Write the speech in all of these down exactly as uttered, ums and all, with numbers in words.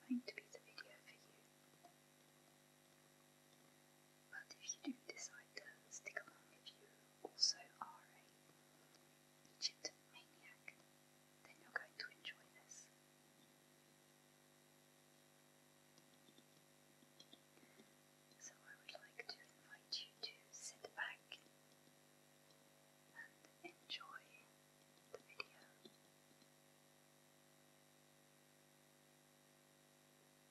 going to be the video for you. But if you do decide to stick along, if you also are a Egypt maniac, then you're going to enjoy this. So I would like to invite you to sit back and enjoy the video.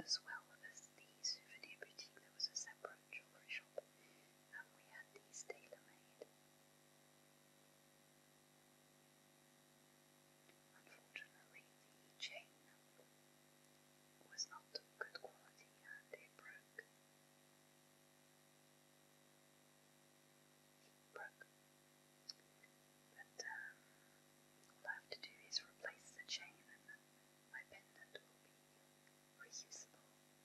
as well as the souvenir boutique, there was a separate jewellery shop, and we had these tailor-made. Unfortunately, the chain was not good quality and it broke. It broke. But um, all I have to do is replace the chain and then my pendant will be reusable.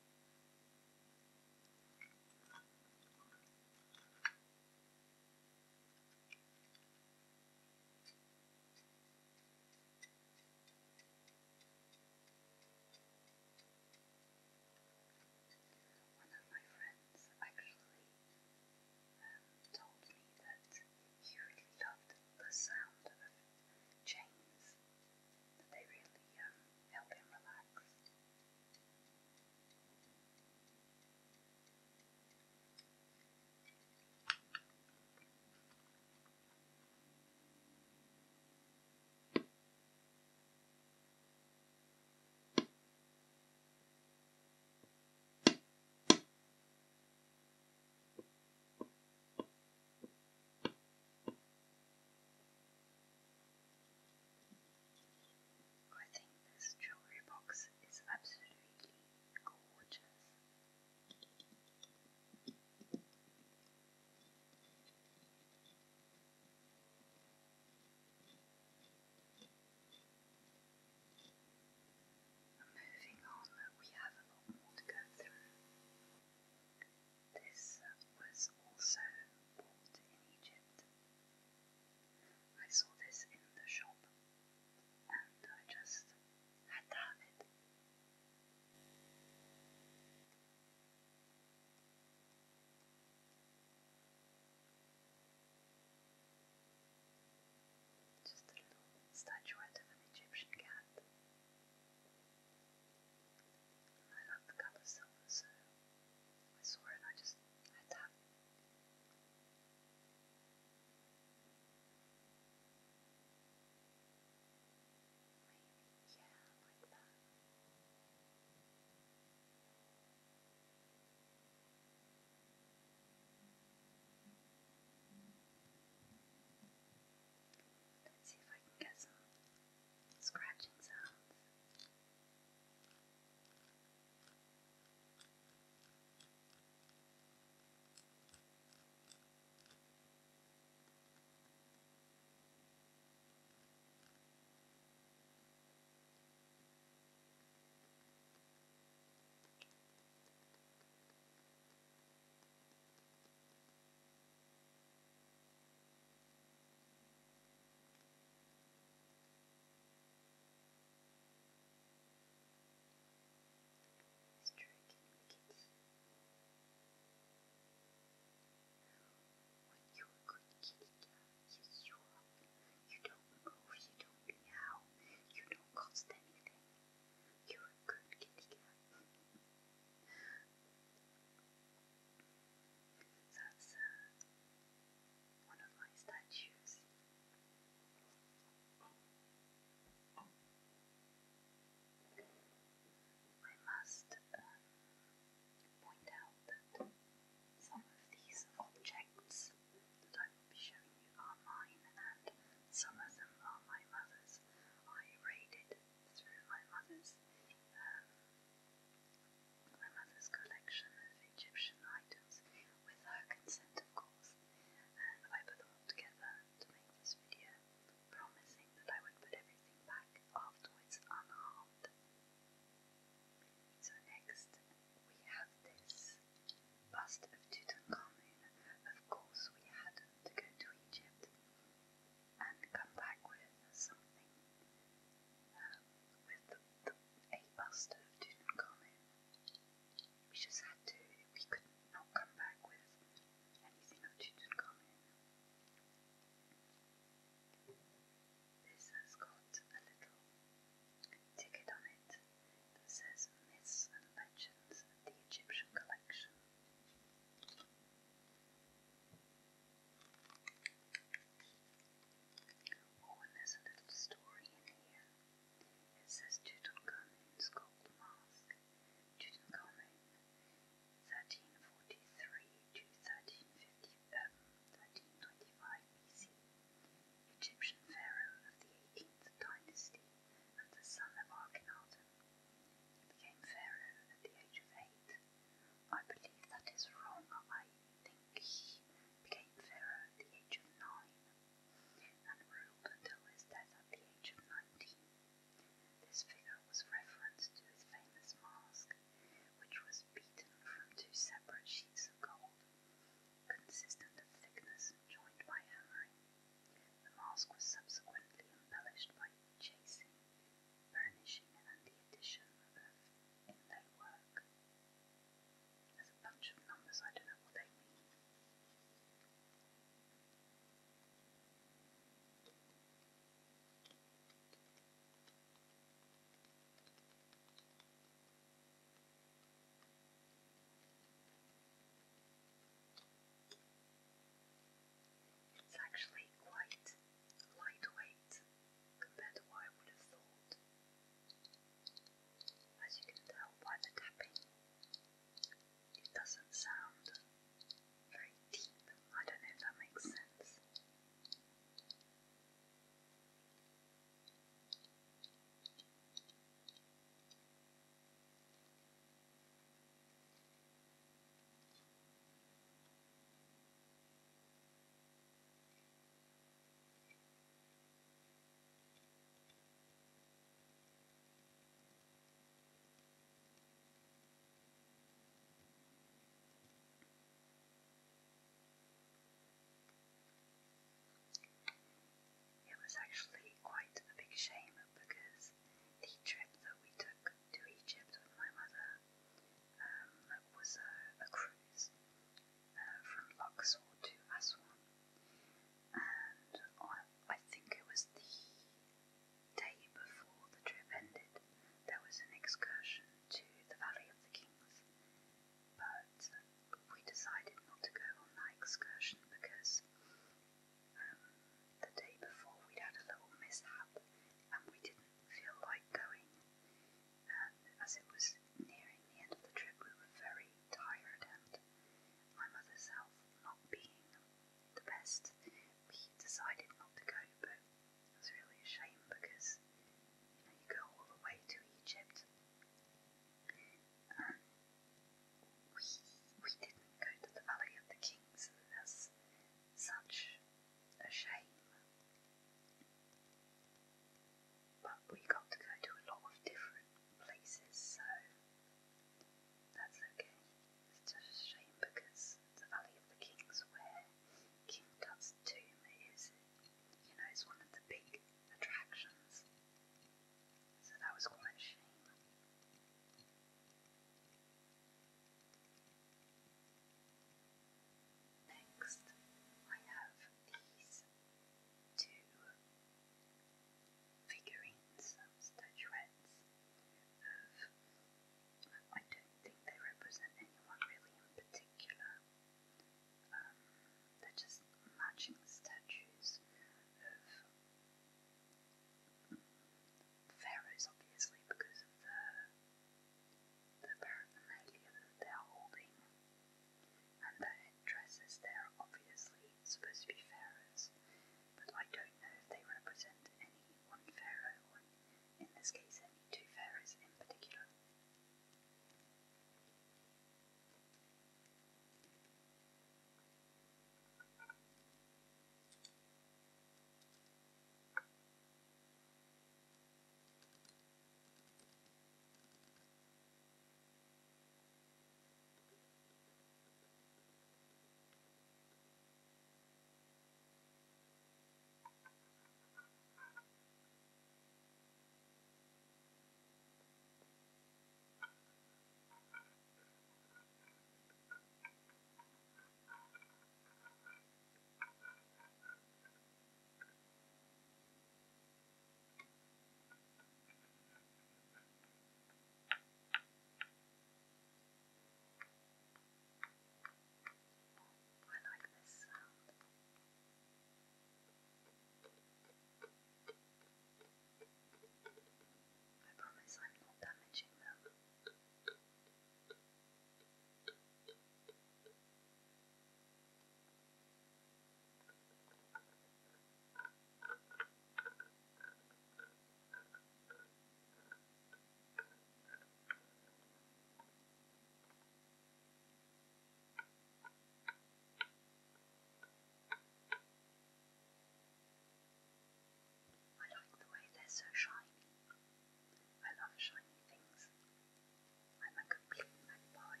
so shiny. I love shiny things. I'm a complete magpie.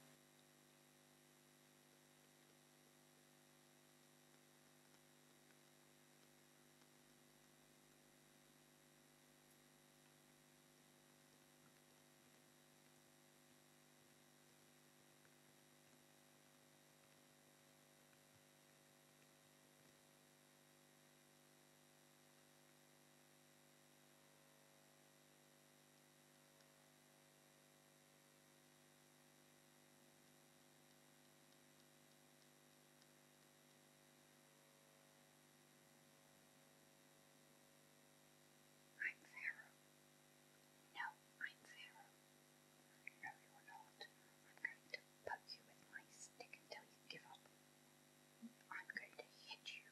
I'm Pharaoh. No, I'm Pharaoh. No, you're not. I'm going to poke you with my stick until you give up. I'm going to hit you.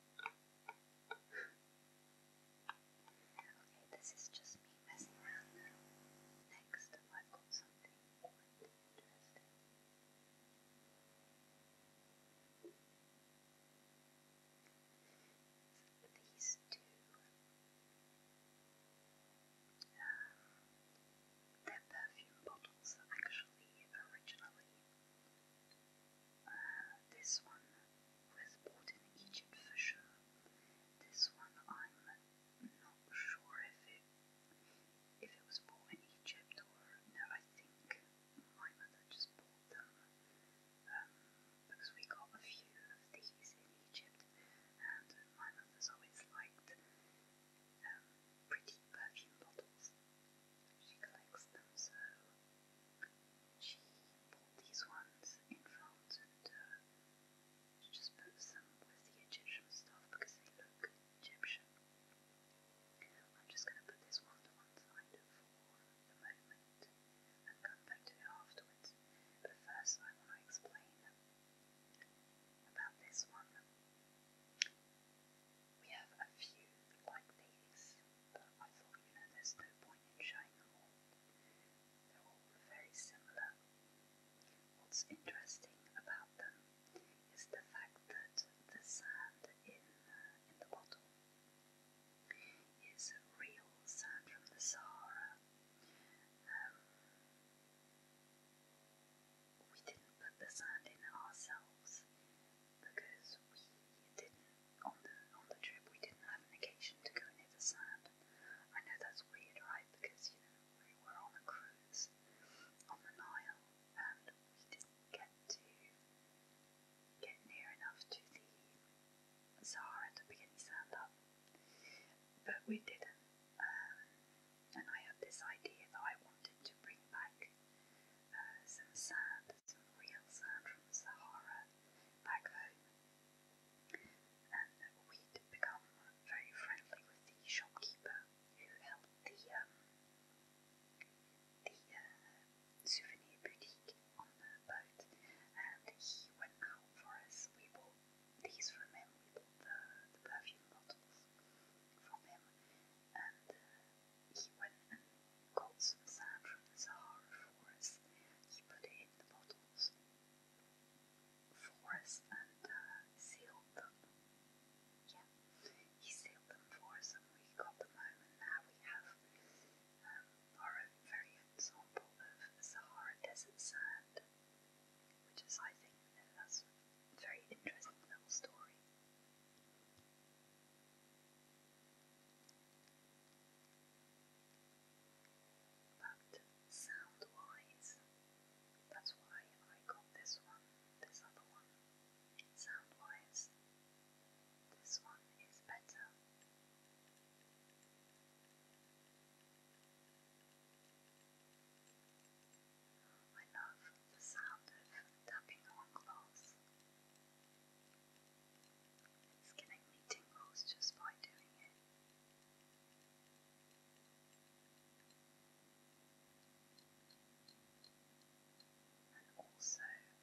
Okay, this is just me messing around now. Next, I've got something quite interesting. These two, um, they're perfume bottles actually originally. Uh, this one was bought in Egypt for sure. This one I'm not sure if it if it was bought in Egypt or no. I think my mother just bought them um, because we got a few of these in Egypt, and my mother's always liked um, pretty perfume bottles. She collects them, so she bought these ones in France and uh, she just puts them with the Egyptian stuff because they look Egyptian. I'm just going to put this one to one side for the moment and come back to it afterwards. But first I want to explain about this one. We have a few like these, but I thought, you know, there's no point in showing them all. They're all very similar. What's interesting about them is the fact that the sand in, uh, in the bottle is real sand from the Sahara. Um, we didn't put the sand in ourselves because we didn't, on the on the trip, we didn't have an occasion to go near the sand. I know that's weird, right? Because, you know, we were on a cruise on the Nile and we didn't get to get near enough to the Sahara to pick any sand up. But we didn't. Um, and I had this idea that I wanted to bring back uh, some sand, some real sand from the Sahara back home. And we'd become very friendly with the shopkeeper who held the um, the uh, souvenir boutique on the boat, and he went out for us. We bought these from him. We bought the, the perfume bottles from him, and uh, he went and got some sand from the Sahara for us. He put it in the bottles for us and uh, sealed them. Yeah, he sealed them for us, and we got them home, and now we have um, our own very own sample of Sahara desert sand, which is, I think, that's a very interesting little story. But sound-wise, that's why I got this one, this other one. Sound-wise, this one is better. I love the sound of tapping on glass. It's giving me tingles just by doing it. And also,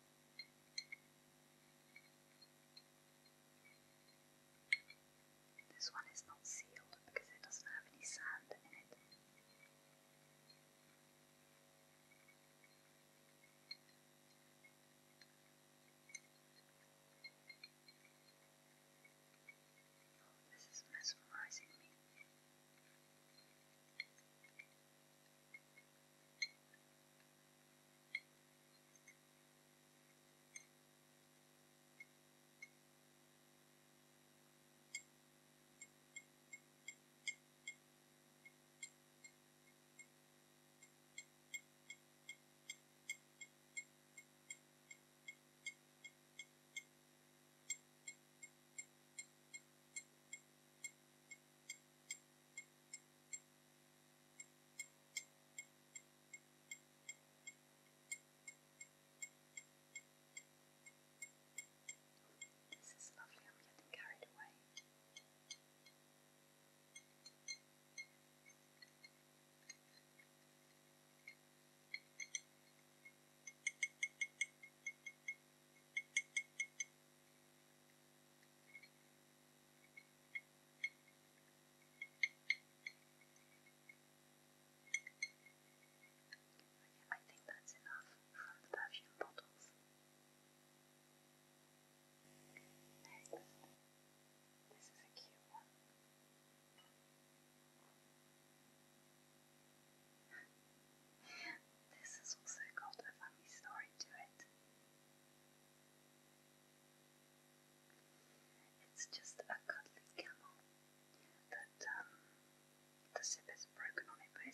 this one is not sealed because it doesn't have any sand in it. Oh, this is mesmerizing me.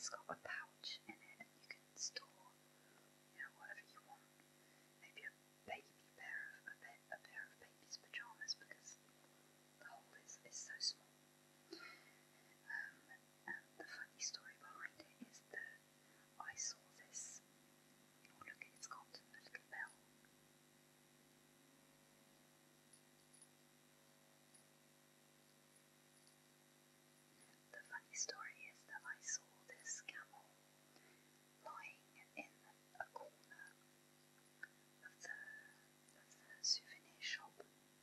it's got a pouch in it, and you can store, you know, whatever you want. Maybe a baby pair of a, bit, a pair of baby's pajamas, because the hole is, is so small. Um, and the funny story behind it is that I saw this. Oh, look, it's got a little bell. The funny story is that I saw this camel lying in a corner of the, of the souvenir shop,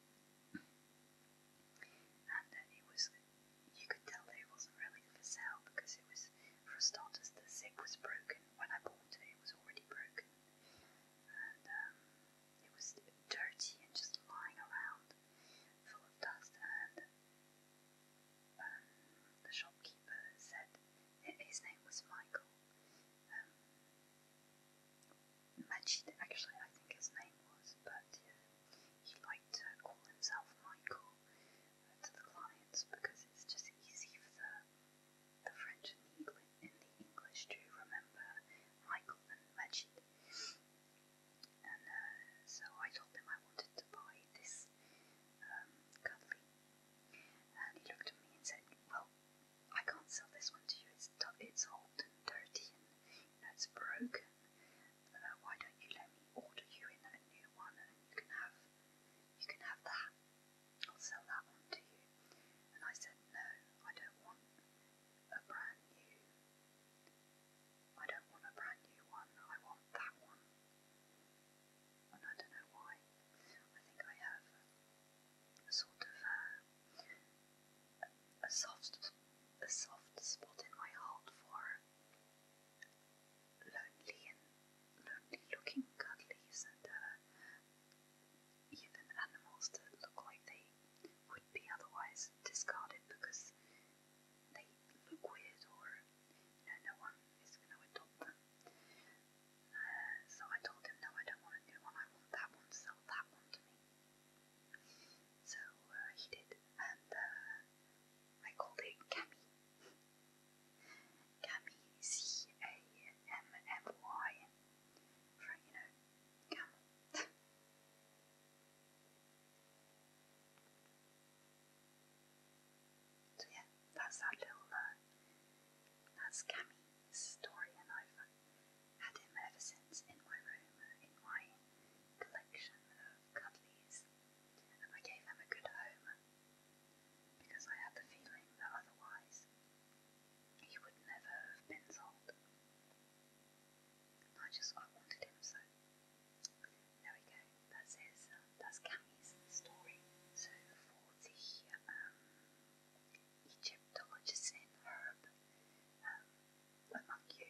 and uh, it was, you could tell that it wasn't really for sale, because it was, for starters, the zip was broken. When I bought it, it was already broken, and um, it was dirty and just lying around, full of dust, and um, the shopkeeper said, his name was Michael, um, Majid actually I think his name was, but uh, he liked to call himself Michael uh, to the clients, because it's just easy for the, the French and the English, in the English to remember Michael and Majid. And uh, so I told him I wanted to buy this um, cuddly, and he looked at me and said, well, I can't sell this one to you, it's, it's old and dirty and, you know, it's broken. Uh, why don't you let me order you in a new one, and you can have you can have that. I'll sell that one to you. And I said, no, I don't want a brand new. I don't want a brand new one. I want that one. And I don't know why. I think I have a sort of uh, a soft, a soft spot in my heart for lonely and lonely-looking cuddlies, and uh, even animals that look like they would be otherwise discarded because they look weird, or you know, no one is going to adopt them. Uh, so I told him, no, I don't want a new one. I want that one. Sell that one to me. So uh, he did, and uh, I called it Cammy. Cammy, C A M M Y, for, you know, camel. So yeah, that's that little, uh, that's Cammy's story, and I've had him ever since in my room, uh, in my collection of cuddlies, and I gave him a good home, because I had the feeling that otherwise he would never have been sold. I just, I wanted him, so there we go, that's his, uh, that's Cammy's story. So for the um, Egyptologist in herb, um, among you,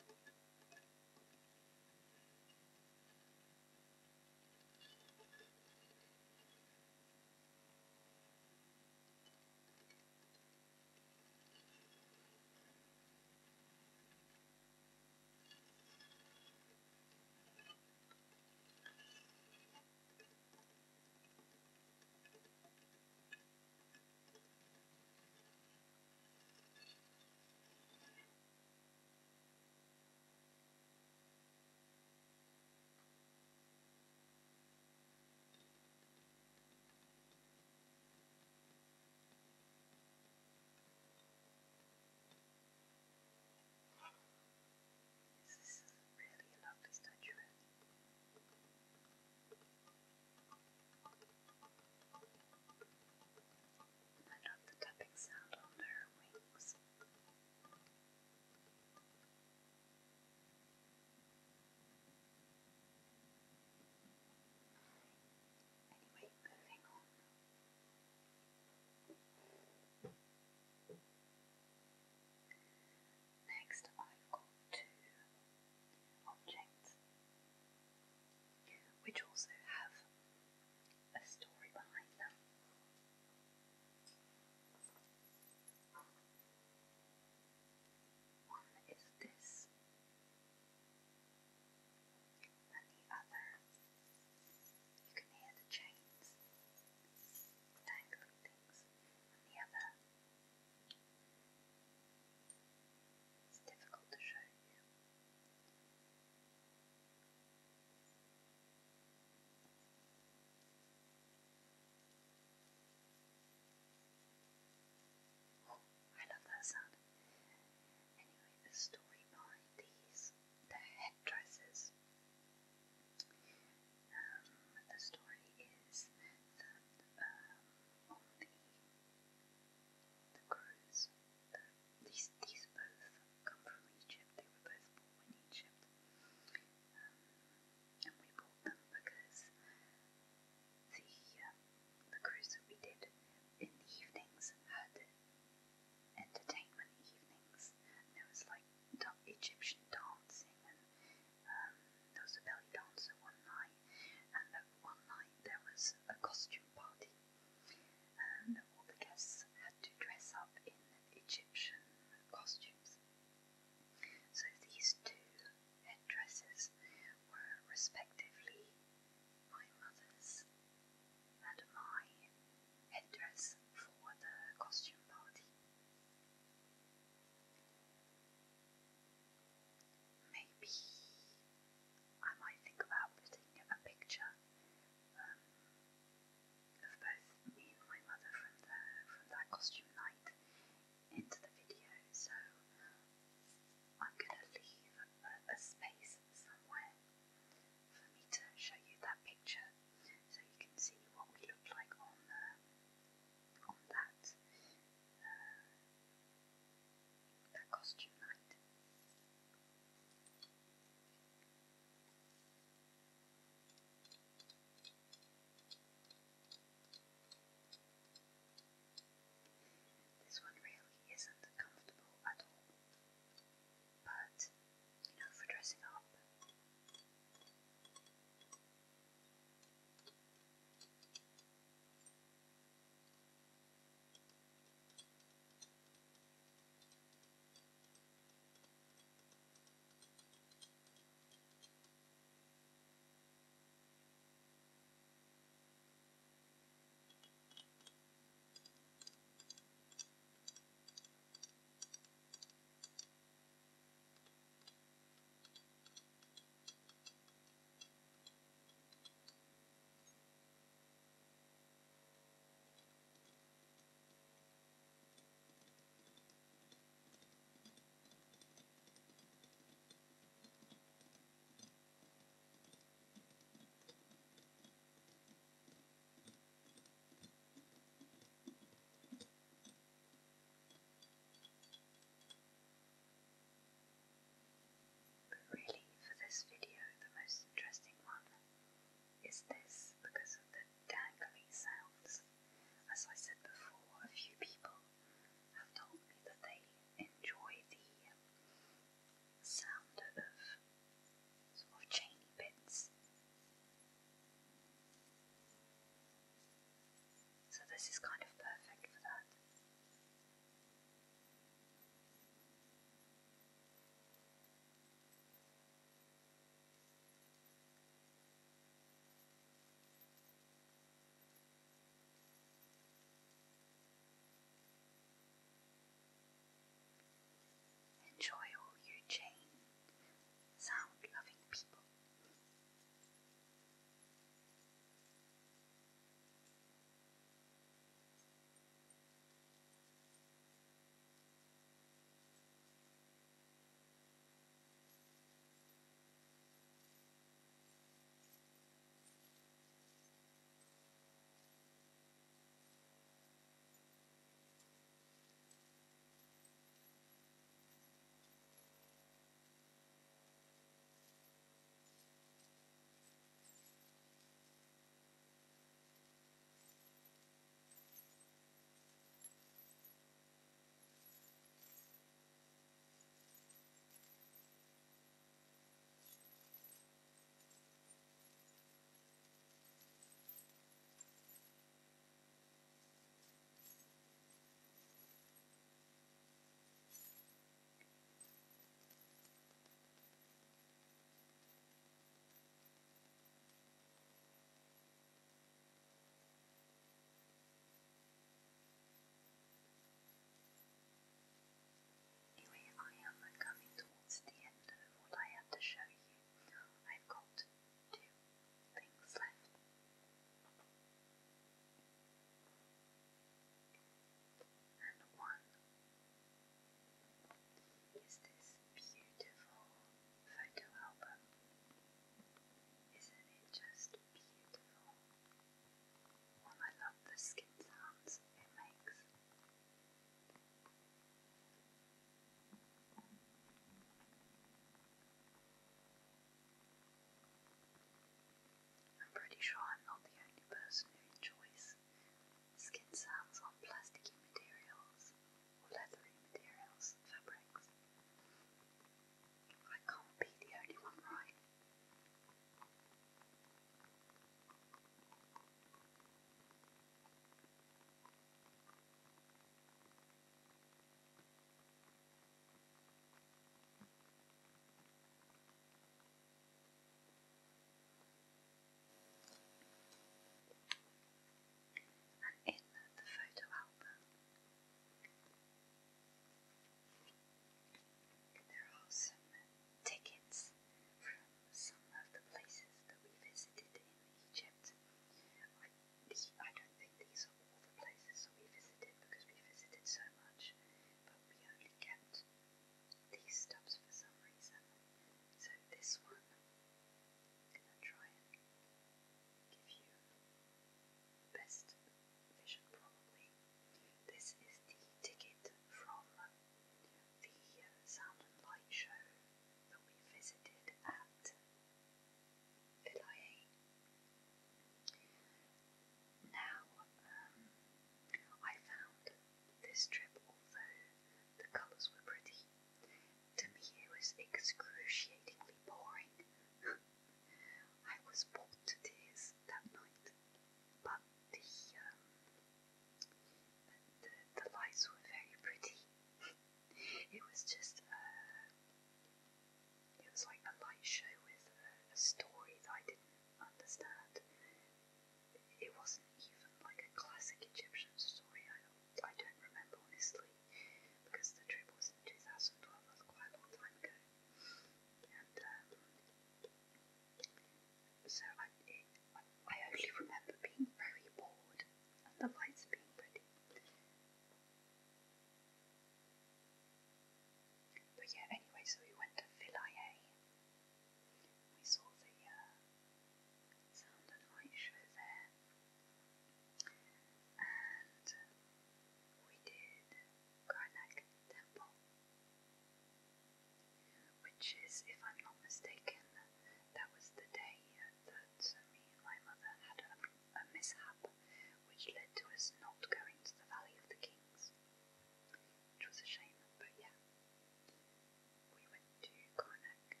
was not going to the Valley of the Kings, which was a shame, but yeah. We went to Karnak,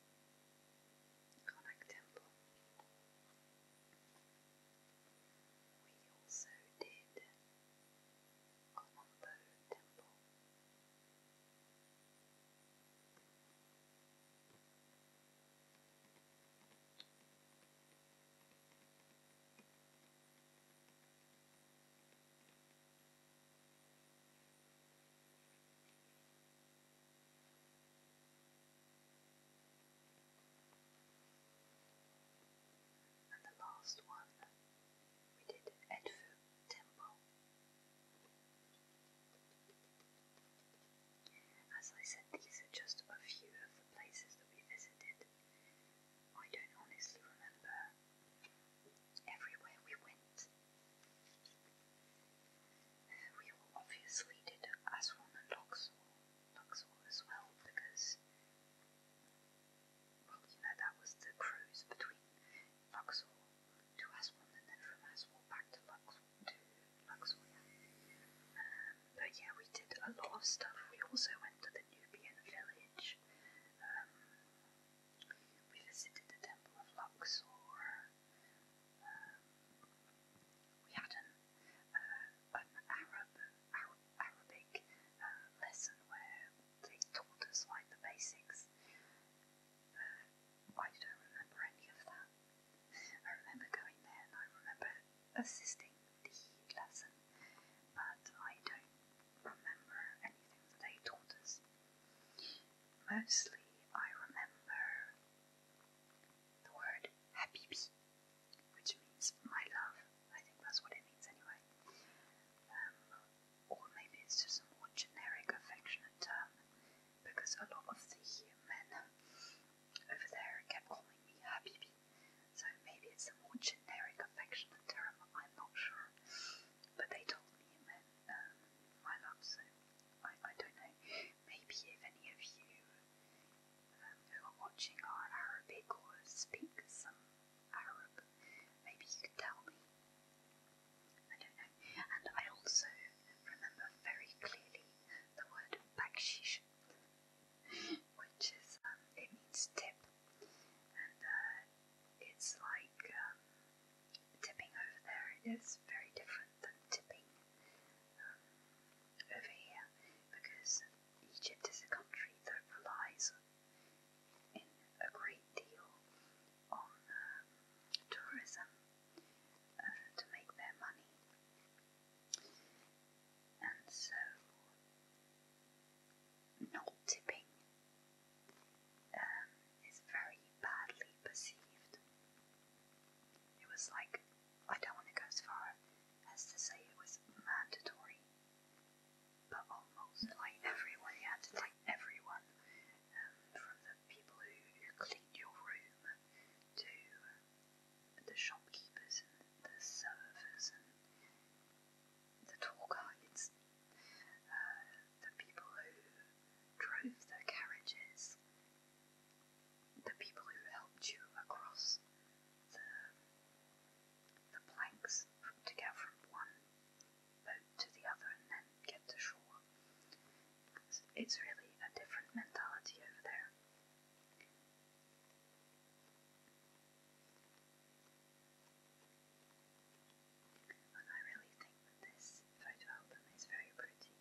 Karnak Temple. We also did Colombo Temple. And the last one, we did Edfu Temple. As I said, these are just a few of the places that we visited. I don't honestly remember everywhere we went. We obviously did Aswan and Luxor, Luxor as well, because, well, you know, that was the cruise between Luxor to Aswan, and then from Aswan back to Luxor. To Luxor, yeah. Um, but yeah, we did a lot of stuff. We also went to the Nubian village. Um, we visited the Temple of Luxor. Um, we had an, uh, an Arab, Arab Arabic uh, lesson where they taught us like the basics. But I don't remember any of that. I remember going there and I remember assisting the lesson, but I don't remember anything that they taught us. Mostly I remember the word habibi, which means my love. I think that's what it means anyway. Um, or maybe it's just a more generic affectionate term, because a lot of the men over there kept calling me habibi. So maybe it's a more generic affectionate term, I'm not sure. But they told me it meant um, my love, so I, I don't know. Maybe if any of you um, who are watching are Arabic or speak some Arab, maybe you can tell me. I don't know. And I also remember very clearly the word bakshish, which is, um, it means tip. And uh, it's like, um, tipping over there is very different than tipping um, over here, because Egypt is a country that relies in a great deal on um, tourism uh, to make their money. And so not tipping um, is very badly perceived. It was like, I don't want to go as far as to say it was mandatory, but almost like everyone, you had to thank everyone, um, from the people who, who cleaned your room to the shopkeepers and the servers and the tour guides, uh, the people who drove the carriages, the people who helped you across the the planks to get from one boat to the other and then get to shore. It's really a different mentality over there. And I really think that this photo album is very pretty.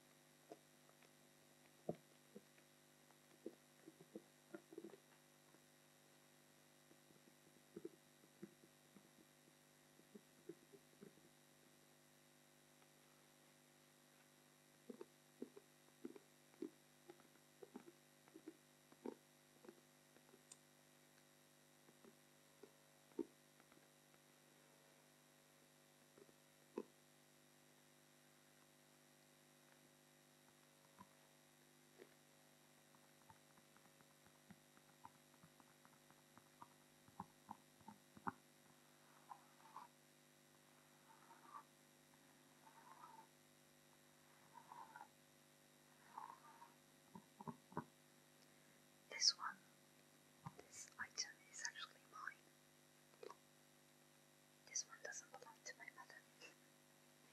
This one, this item is actually mine. This one doesn't belong to my mother.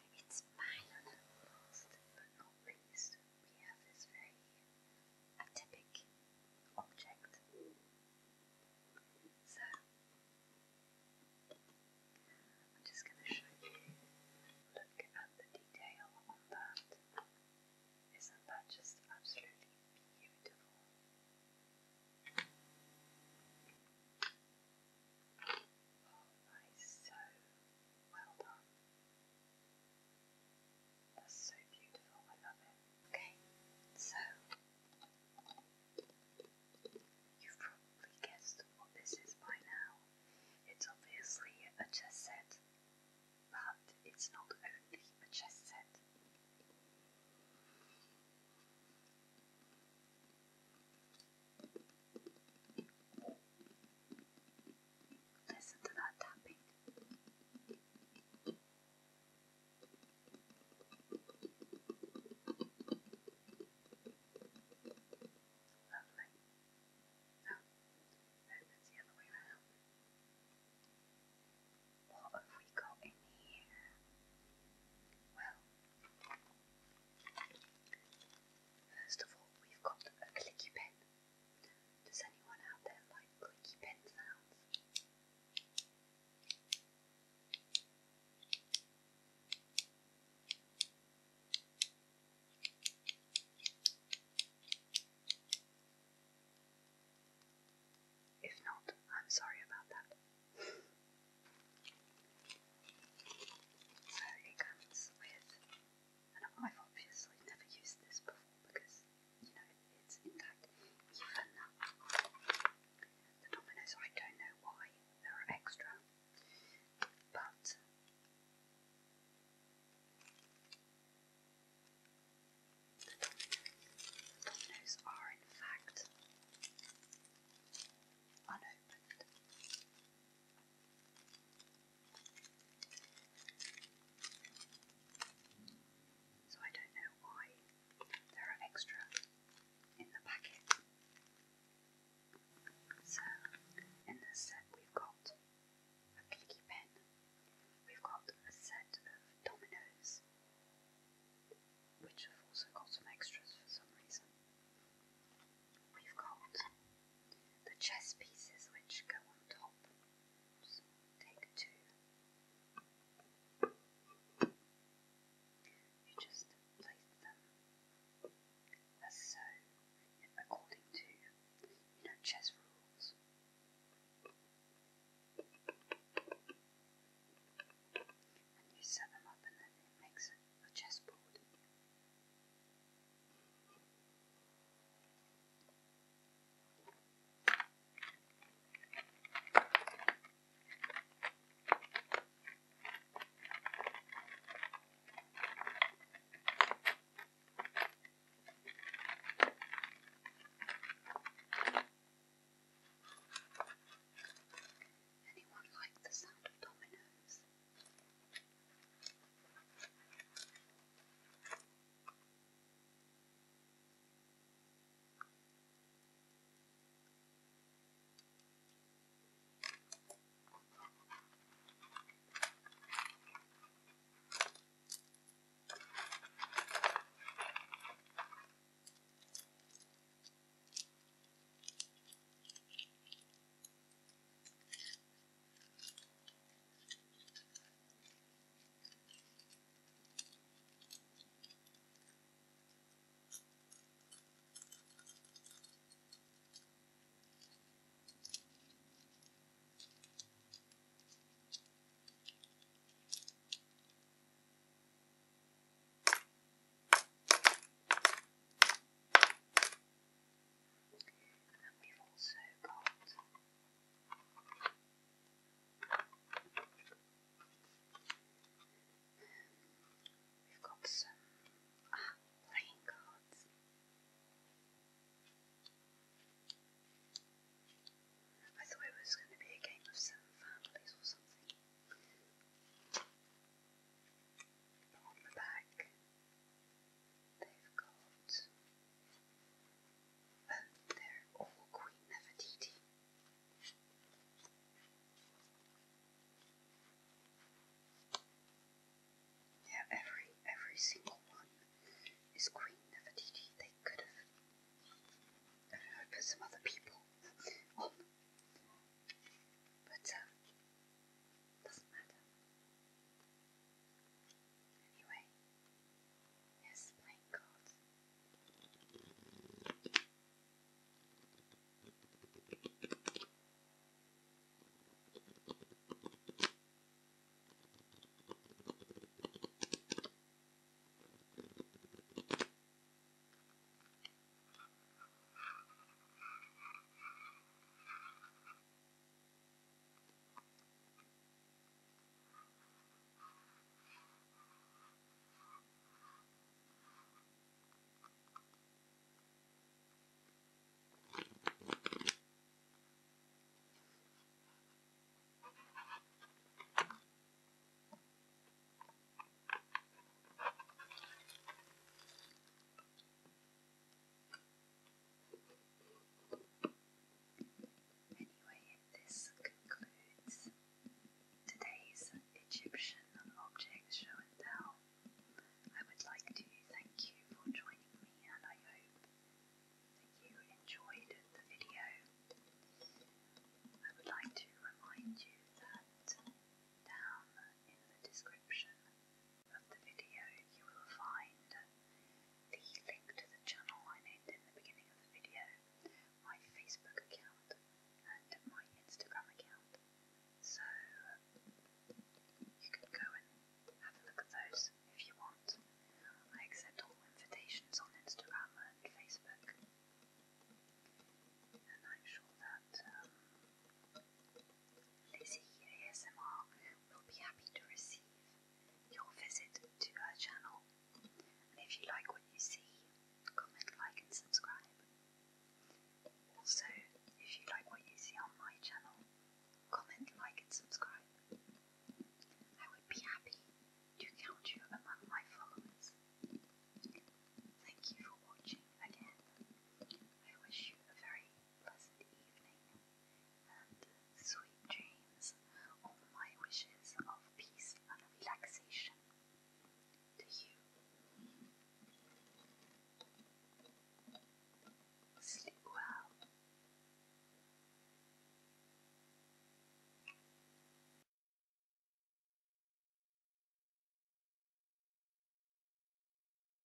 some other people